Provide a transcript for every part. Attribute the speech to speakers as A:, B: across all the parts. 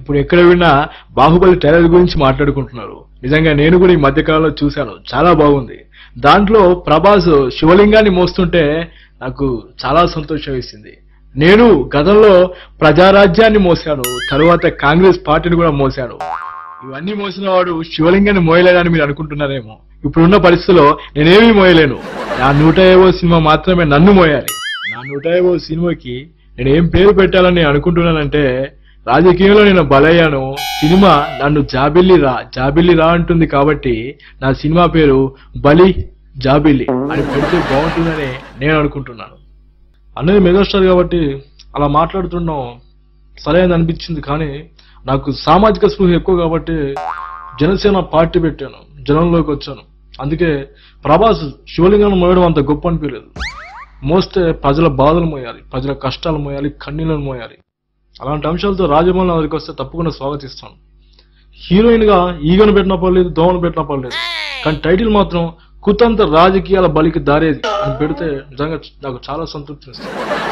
A: ఇప్పుడు ఎక్కడ విన్నా బాహుబలి ట్రైలర్ గురించి మాట్లాడుకుంటున్నారు. నిజంగా నేను కూడా ఈ మధ్యకాలంలో చూశాను, చాలా బాగుంది. దాంట్లో ప్రభాస్ శివలింగాన్ని మోస్తుంటే నాకు చాలా సంతోషం వేసింది. నేను గతంలో ప్రజారాజ్యాన్ని మోసాను, తరువాత కాంగ్రెస్ పార్టీని కూడా మోసాను. ఇవన్నీ మోసిన వాడు శివలింగాన్ని మోయలేదని మీరు అనుకుంటున్నారేమో. ఇప్పుడున్న పరిస్థితుల్లో నేనేమీ మోయలేను. నా 150వ సినిమా మాత్రమే నన్ను మోయాలి. నా 150వ సినిమాకి నేను ఏం పేరు పెట్టాలని అనుకుంటున్నానంటే, రాజకీయంలో నేను బలయ్యాను, సినిమా నన్ను జాబిల్లి రా అంటుంది కాబట్టి నా సినిమా పేరు బలి జాబిల్లి అని పెడితే బాగుంటుందని నేను అనుకుంటున్నాను. అన్నది మెగాస్టార్ కాబట్టి అలా మాట్లాడుతున్నాం సరైనది అనిపించింది. కానీ నాకు సామాజిక స్పృహ ఎక్కువ కాబట్టి జనసేన పార్టీ పెట్టాను, జనంలోకి వచ్చాను. అందుకే ప్రభాస్ శివలింగాన్ని మోయడం అంత గొప్ప అనిపించలేదు. మోస్తే ప్రజల బాధలు మోయాలి, ప్రజల కష్టాలు మోయాలి, కన్నీళ్లను మోయాలి. అలాంటి అంశాలతో రాజమౌళి దగ్గరికి వస్తే తప్పకుండా స్వాగతిస్తాను. హీరోయిన్ గా ఈగను పెట్టినా పర్లేదు, దోమను పెట్టినా పర్లేదు, కానీ టైటిల్ మాత్రం కుతంత్ర రాజకీయాల బలికి దారేది అని పెడితే నిజంగా నాకు చాలా సంతృప్తినిస్తుంది.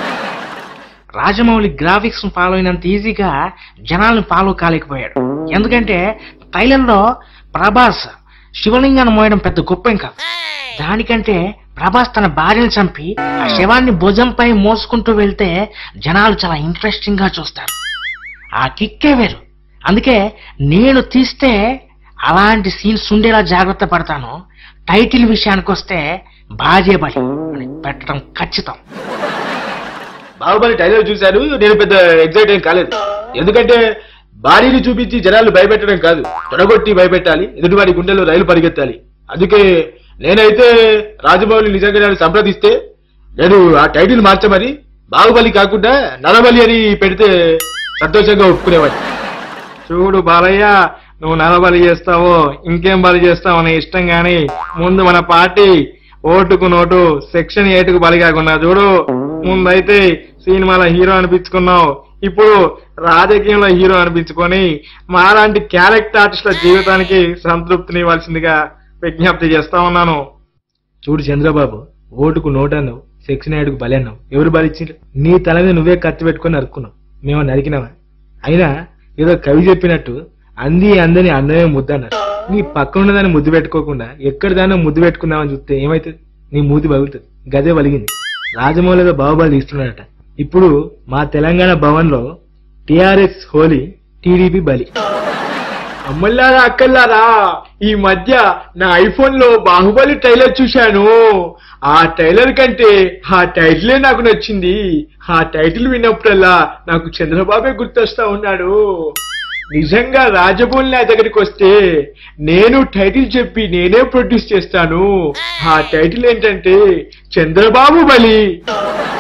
B: రాజమౌళి గ్రాఫిక్స్ ఫాలో అయినంత ఈజీగా జనాలను ఫాలో కాలేకపోయాడు. ఎందుకంటే ట్రైలర్లో ప్రభాస్ శివలింగాన్ని మోయడం పెద్ద గొప్పం కాదు. దానికంటే ప్రభాస్ తన భార్యను చంపి ఆ శవాన్ని భుజంపై మోసుకుంటూ వెళ్తే జనాలు చాలా ఇంట్రెస్టింగ్ గా చూస్తారు. ఆ కిక్కే వేరు. అందుకే నేను తీస్తే అలాంటి సీన్స్ ఉండేలా జాగ్రత్త పడతాను. టైటిల్ విషయానికి వస్తే భార్య బలి అని పెట్టడం ఖచ్చితం.
A: బాహుబలి టైలర్ చూశాను, నేను పెద్ద ఎగ్జైట్ ఏం కాలేదు. ఎందుకంటే భార్యని చూపించి జనాలు భయపెట్టడం కాదు, తొడగొట్టి భయపెట్టాలి, ఎదుటివారి గుండెల్లో రైలు పరిగెత్తాలి. అందుకే నేనైతే రాజమౌళి నిజంగా సంప్రదిస్తే నేను ఆ టైటిల్ మార్చమని బాహుబలి కాకుండా నరబలి అని పెడితే సంతోషంగా ఒప్పుకునేవాడిని.
C: చూడు బాలయ్య, నువ్వు నరబలి చేస్తావో ఇంకేం బలి చేస్తావు అనే ఇష్టం గాని ముందు మన పార్టీ ఓటుకు నోటు సెక్షన్ 8కు బలి కాకుండా చూడు. ముందైతే సినిమాలో హీరో అనిపించుకున్నావు, ఇప్పుడు రాజకీయంలో హీరో అనిపించుకొని మాలాంటి క్యారెక్టర్ ఆర్టిస్టుల జీవితానికి సంతృప్తినివ్వాల్సిందిగా విజ్ఞప్తి చేస్తా ఉన్నాను.
A: చూడు చంద్రబాబు, ఓటుకు నోటు అన్నావు, సెక్షన్ 8కు బలి అన్నావు. ఎవరు బలిచ్చిండ్రు? నీ తల మీద నువ్వే కత్తి పెట్టుకొని నరుక్కున్నావు, మేము నరికినావా? అయినా ఏదో కవి చెప్పినట్టు అందని అన్నమే ముద్ద అన్నారు. నీ పక్కన ఉన్నదాన్ని ముద్దు పెట్టుకోకుండా ఎక్కడ దాన్ని ముద్దు పెట్టుకున్నావని చూస్తే ఏమైతుంది? నీ మూతి బగులుతుంది. గదే వలిగింది. రాజమౌళిగా బాహుబలి తీస్తున్నాడట. ఇప్పుడు మా తెలంగాణ భవన్ లో టిఆర్ఎస్ హోలీ, టీడీపీ బలి. అమ్మల్లారా అక్కల్లారా, ఈ మధ్య నా ఐఫోన్ లో బాహుబలి ట్రైలర్ చూశాను. ఆ ట్రైలర్ కంటే ఆ టైటిలే నాకు నచ్చింది. ఆ టైటిల్ విన్నప్పుడల్లా నాకు చంద్రబాబే గుర్తొస్తా ఉన్నాడు. నిజంగా రాజమౌళి నా దగ్గరికి వస్తే నేను టైటిల్ చెప్పి నేనే ప్రొడ్యూస్ చేస్తాను. ఆ టైటిల్ ఏంటంటే చంద్రబాబు బలి.